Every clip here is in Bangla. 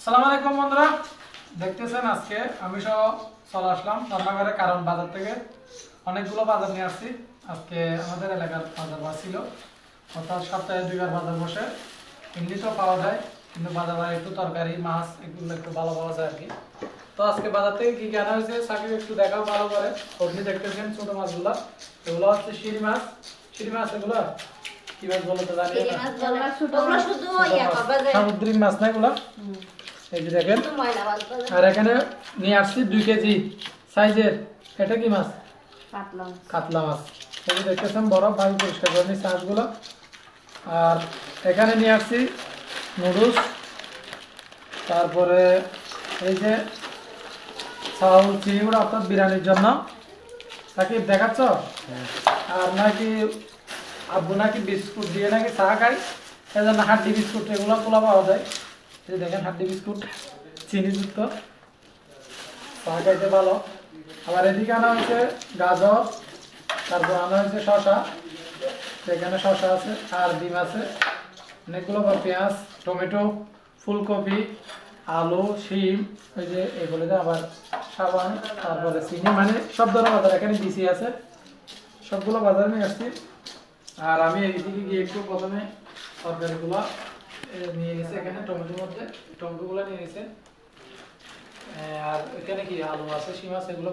আসসালামু আলাইকুম বন্ধুরা, দেখতেছেন আজকে আমি সহ চলে আসলাম রান্নাঘরে, কারণ বাজার থেকে অনেকগুলো বাজার নিয়ে আসছি। আজকে আমাদের এলাকার বাজার ছিল, অর্থাৎ সপ্তাহে 2বার বাজার বসে। এমনিতেও পাওয়া যায়, কিন্তু বাজারে একটু তরকারি মাছ এগুলো একটু ভালো পাওয়া যায় আর কি। তো আজকে বাজার থেকে কি আনা হয়েছে সাকিব একটু দেখাও ভালো করে। আপনি দেখতেছেন ছোট মাছগুলো, এগুলো হচ্ছে শিরি মাছ। শিরি মাছ এগুলো কি মাছ বলো তো জানি না, সামুদ্রিক মাছ না এগুলো। এই যে দেখেন, আর এখানে নিয়ে আসছি 2 কেজি সাইজের। এটা কি মাছ? কাতলা মাছ। এই যে দেখতেছেন বরফ ভাবে পরিষ্কার করে নিচ্ছি মাছগুলো। আর এখানে নিয়ে আসছি নুডলস, তারপরে এই যে চাউল চিনিগুলো অর্থাৎ বিরিয়ানির জন্য। সাকিব দেখাচ্ছ? আর নাকি আব্বু নাকি বিস্কুট দিয়ে নাকি চা খাই, এই জন্য হাড্ডি বিস্কুট এগুলো পোলা পাওয়া যায়। এই দেখেন হাড্ডি বিস্কুট চিনিযুক্ত, চা খাইতে ভালো। আবার এদিকে আনা হয়েছে গাজর, তারপর আনা হয়েছে শসা, এখানে শসা আছে আর ডিম আছে অনেকগুলো, পেঁয়াজ টমেটো ফুলকপি আলু শিম, ওই যে এগুলো আবার সাবান, তারপরে চিনি, মানে সব ধরনের বাজার এখানে বিসি আছে। সবগুলো বাজারে নিয়ে আসছি। আর আমি এইদিকে গিয়ে একটু প্রথমে তরকারিগুলো নিয়ে গেছে। এখানে টমেটোর মধ্যে টমেটোগুলো নিয়ে গেছে। আর এখানে কি আলু আছে শিম আছে, এগুলো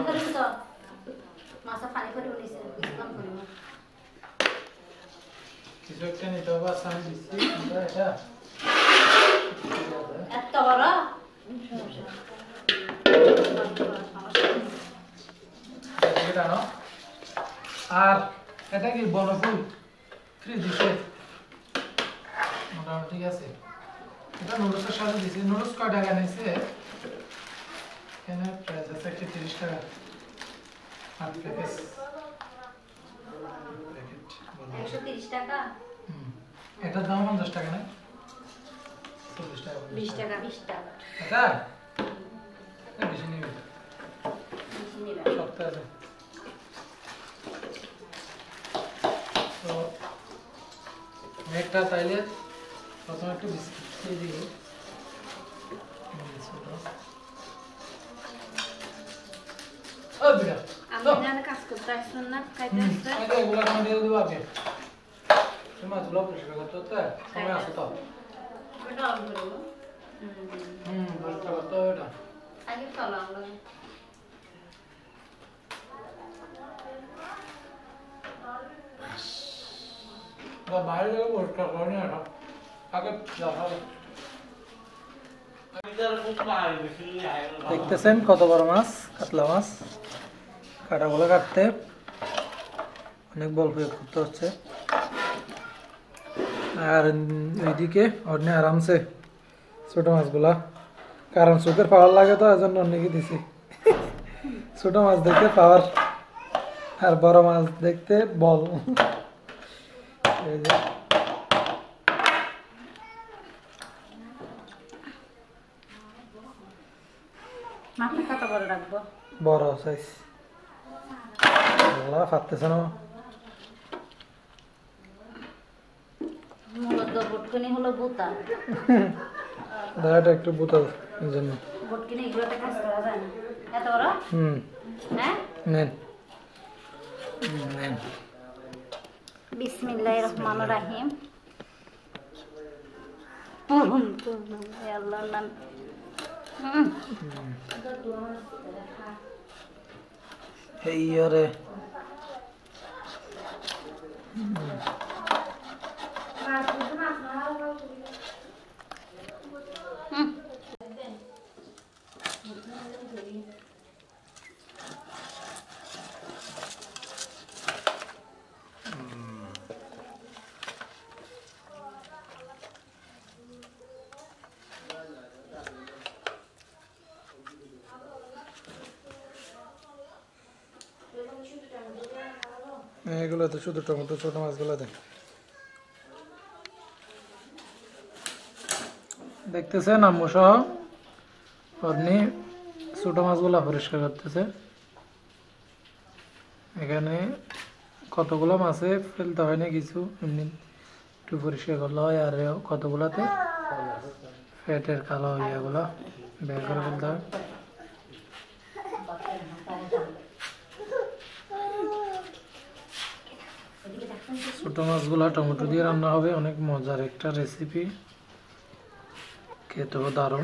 কিছু একটা নিতে হবে। আচ্ছা আমি দিচ্ছি এটা আর এটা কি বনফুল ফ্রিজ দিচ্ছে মোটামুটি, ঠিক আছে। এটা নুডলসের সাথে দিচ্ছি। নুডলস কয় টাকা নিয়েছে? এখানে প্রাইস আছে 30 টাকা হাফ প্যাকেজ। 130 টাকা। এটার দাম 50 টাকা না? 40 টাকা 20 টাকা 20 টাকা। এটা বেশি নেবে, সপ্তাহে আছে। তো একটা তাইলে প্রথমে একটু বিস্কিট খেয়ে দিব। কাজ করতে আসছেন না, খাইতে আসছেন? এগুলো আমি দিয়ে দেবো আগে। তোমার জল পরিষ্কার করতে হতে সময় আছে তো। পরিষ্কার করতে হবে এটা আগে চলো আমরা বাইরে থেকে পরিষ্কার করে নিয়ে আসা আগে। দেখতেছেন কত বড় মাছ, কাতলা মাছ। কাটাগুলো কাটতে অনেক বল প্রয়োগ করতে হচ্ছে। আর এইদিকে অন্য আরামসে ছোট মাছগুলা, কারণ চোখের পাওয়ার লাগে তো, এজন্য অনেকে দিছি। ছোট মাছ দেখতে পাওয়ার, আর বড় মাছ দেখতে বল। এই যে মাথা কাটা বড় রাখবো, বড় সাইজ। এগুলা ফাটতেছে না। মূলত বটকনি হলো বুতা। দাঁড়াটা একটু বুতা এই জন্য। বটকনি এগুলোতে কাজ করা যায় না। এত বড়? হ্যাঁ নেন নেন। বিসমিল্লাহির রহমানির রহিম। আল্লাহর নাম। এই আরে এগুলো তো শুধু টমেটো, ছোট মাছগুলো দেন। দেখতেছেন আম্মু সহ আপনি ছোট মাছগুলো পরিষ্কার করতেছে। এখানে কতগুলো মাছে ফেলতে হয় না কিছু, এমনি একটু পরিষ্কার করলে হয়। আর কতগুলাতে পেটের কালো ইয়েগুলো বের করে ফেলতে হবে। ছোট মাছগুলো টমেটো দিয়ে রান্না হবে, অনেক মজার একটা রেসিপি, খেতেও দারুণ।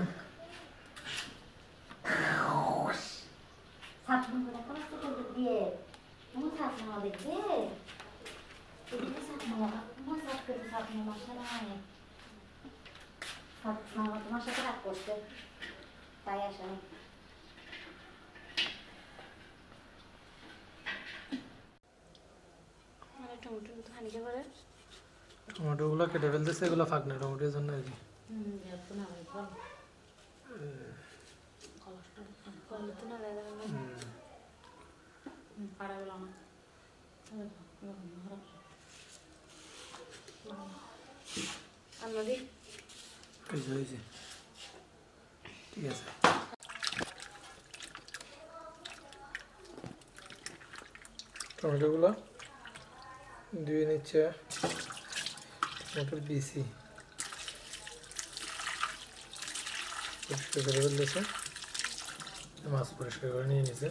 তোমার সাথে রাগ করছে তাই আসে না। টমেটো গুলো কেটে ফেলতেছে, এগুলো ফাঁকনা টমেটোর জন্য আর কি। ঠিক আছে, টমেটো গুলো ধুয়ে নিচ্ছে, টমেটোর বিচি পরিষ্কার করে ফেলতেছে, মাছ পরিষ্কার করে নিয়ে নিছে।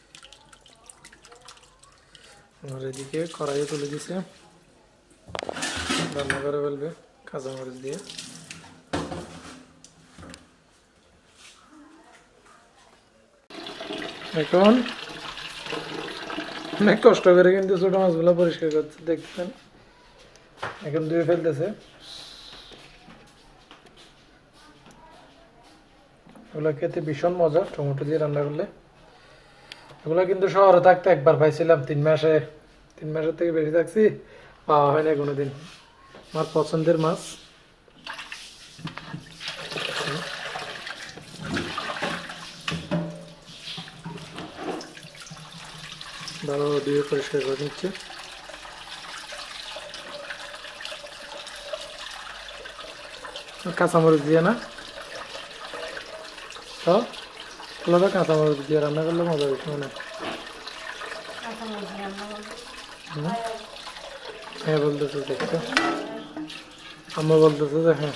আর এদিকে কড়াইয়ে তুলে দিছে, রান্না করে ফেলবে কাঁচামরিচ দিয়ে। এখন অনেক কষ্ট করে কিন্তু ছোট মাছগুলো পরিষ্কার করতে দেখছেন, এখন ধুয়ে ফেলতেছে। এগুলো খেতে ভীষণ মজা, টমেটো দিয়ে রান্না করলে। এগুলো কিন্তু শহরে থাকতে একবার পাইছিলাম, 3 মাসের থেকে বেশি থাকছি, পাওয়া হয় না কোনোদিন। আমার পছন্দের মাছ। ভালো দিয়ে পরিষ্কার করে নিচ্ছে। কাঁচামরিচ দিয়ে না তো, কাঁচামরিচ দিয়ে রান্না করলে মজা বেশি মনে হয়। হ্যাঁ বলতেছে, দেখছো আম্মা বলতেছে যে হ্যাঁ।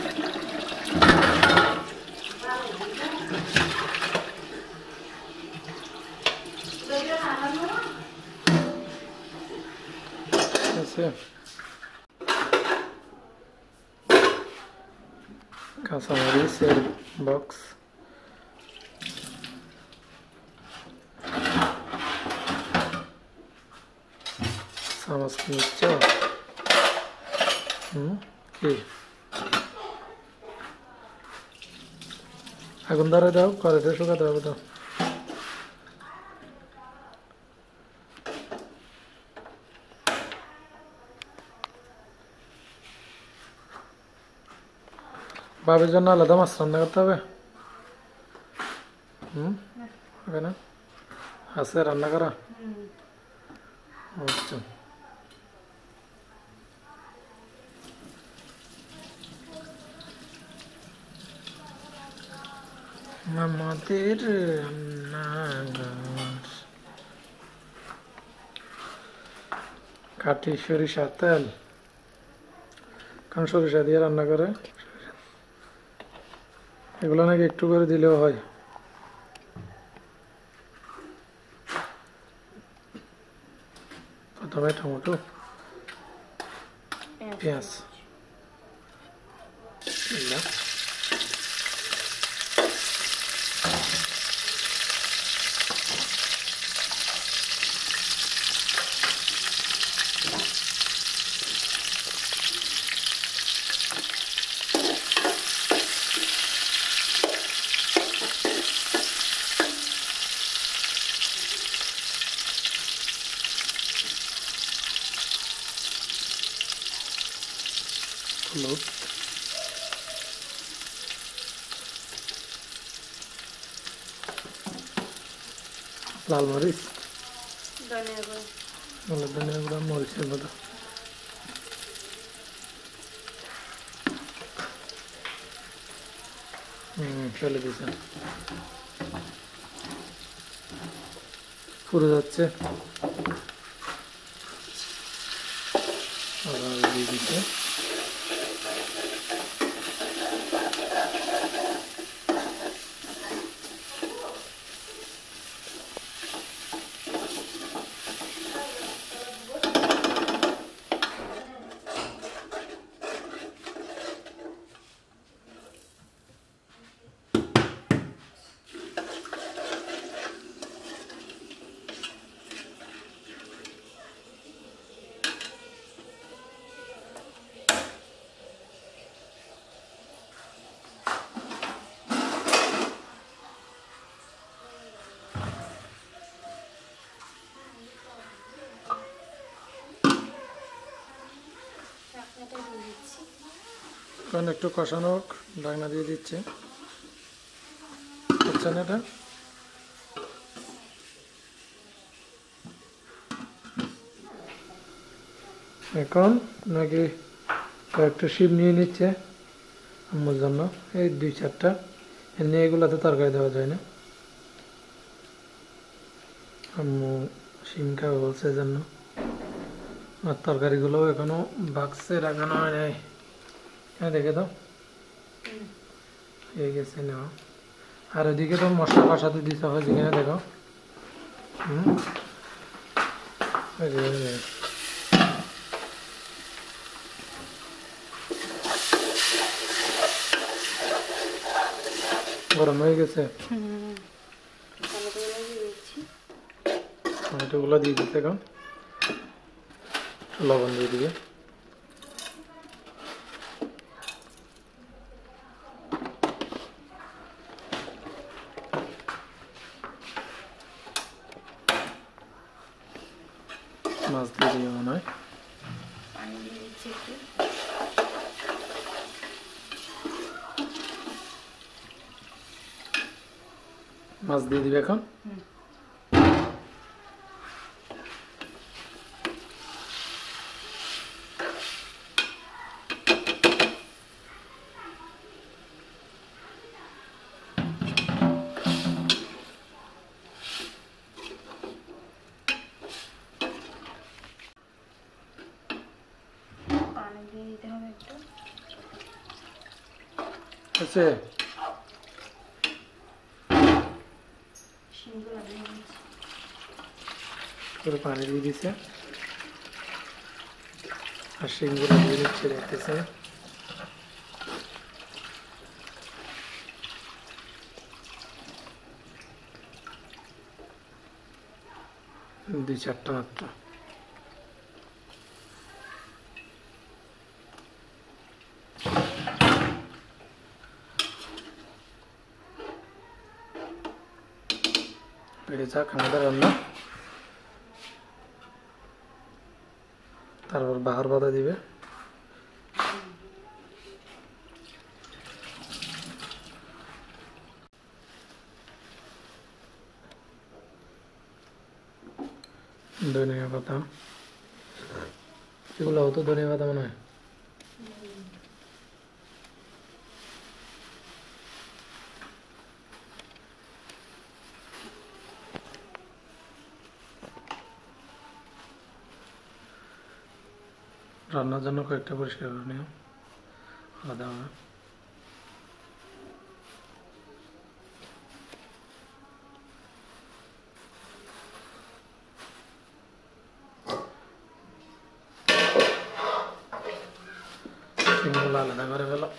কাঁচামরিচের বক্স, চামচ নিচ্ছ কি আগুন ধরে দাও, কড়াইটা শুকাতে হবে তো। বাবের জন্য আলাদা মাছ রান্না করতে হবে। হবে না, আছে রান্না করা। আচ্ছা, আমাদের রান্নাঘর কাঠি সরিষার তেল, কারণ সরিষা দিয়ে রান্না করে। এগুলো নাকি একটু করে দিলেও হয়। প্রথমে টমেটো, পেঁয়াজ, হলুদ, লাল মরিচ, ধনিয়া গুঁড়া, মরিচের মতো। ফেলে দিয়েছে, পুড়ে যাচ্ছে, আবার দিয়ে দিচ্ছে। এখন একটু কষানো হোক, ঢাকনা দিয়ে দিচ্ছে। বুঝছেন এটা? এখন নাকি কয়েকটা শিম নিয়ে নিচ্ছে আম্মুর জন্য, এই 2-4টা। এমনি এগুলোতে তরকারি দেওয়া যায় না, আম্মু শিম খাবে বলছে জন্য। আর তরকারিগুলো এখনো বাক্সে রাখানো হয় নাই। হ্যাঁ দেখে দাও, হয়ে গেছে নেওয়া। আর ওইদিকে তো মশলা কষাতে দিতে হবে, যেখানে দেখো। গরম হয়ে গেছে, টমেটোগুলো দিয়ে দিতে। এখন লবণ দিয়ে দিবে। মাছ দিয়ে দিয়ে মনে হয় মাছ দিয়ে দিবে এখন। পানি দিয়ে দিতে হবে একটু। আছে শিমগুলো দিয়ে দিচ্ছি। পুরো পানি দিয়ে দিছে, আর শিমগুলো দিয়ে দিচ্ছে, দেখতেছে। দুই চারটা মাত্র। বেড়ে যাক আমাদের রান্না। তারপর বাহার বাদা দিবে। ধনিয়া পাতা, এগুলো হতো ধনিয়া পাতা মনে হয়। রান্নার জন্য কয়েকটা পরিষ্কার করে নিও আলাদা হবে। শিমগুলো আলাদা করে ফেলো।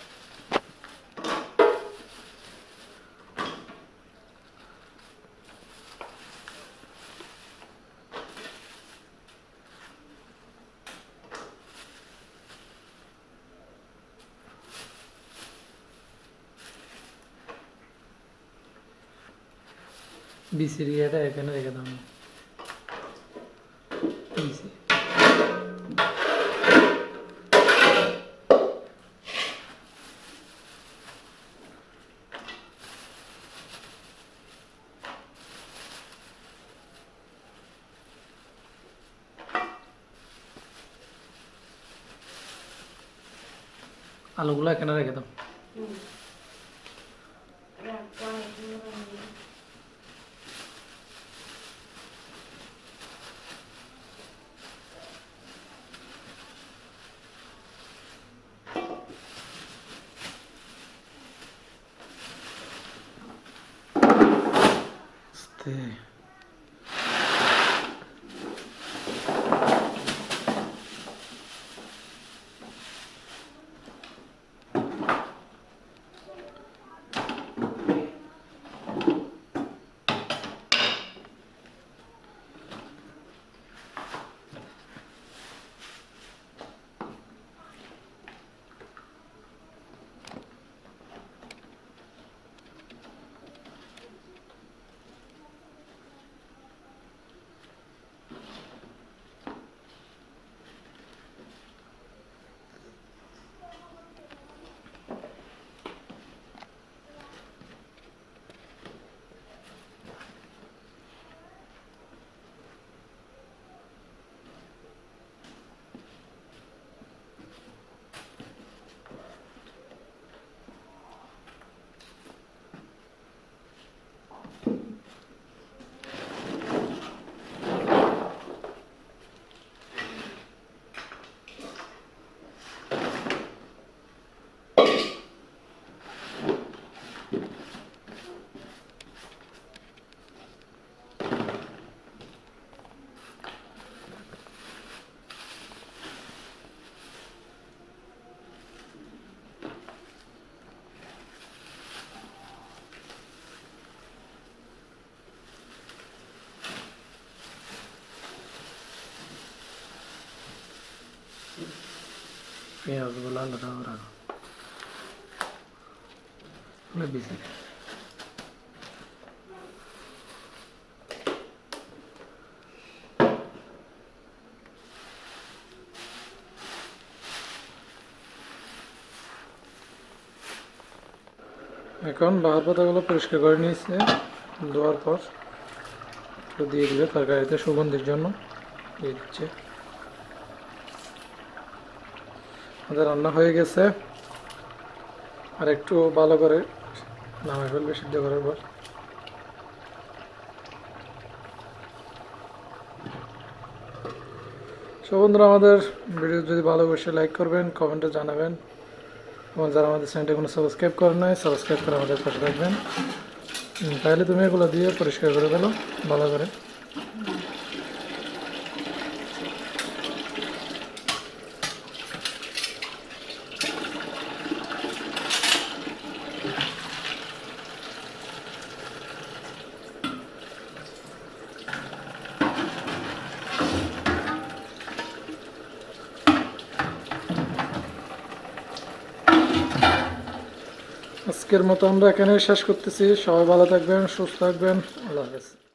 বিসিরিয়াটা এখানে রেখে দাও। বিসি আলুগুলো এখানে রেখে দাও। আস্তে পেঁয়াজগুলো আলাদা করে রাখো বেশি। এখন বাহার পাতাগুলো পরিষ্কার করে নিয়েছে, ধোয়ার পর দিয়ে দিলে তরকারিতে সুগন্ধির জন্য দিয়ে দিচ্ছে। আমাদের রান্না হয়ে গেছে, আর একটু ভালো করে নামে ফেলবে সিদ্ধ করার পর। সো বন্ধুরা, আমাদের ভিডিও যদি ভালো অবশ্যই লাইক করবেন, কমেন্টে জানাবেন, এবং যারা আমাদের চ্যানেলটা কোনো সাবস্ক্রাইব করে নাই সাবস্ক্রাইব করে আমাদের পাশে থাকবেন। তাহলে তুমি এগুলো দিয়ে পরিষ্কার করে ফেলো ভালো করে। আজকের মতো আমরা এখানে শেষ করতেছি। সবাই ভালো থাকবেন, সুস্থ থাকবেন। আল্লাহ হাফেজ।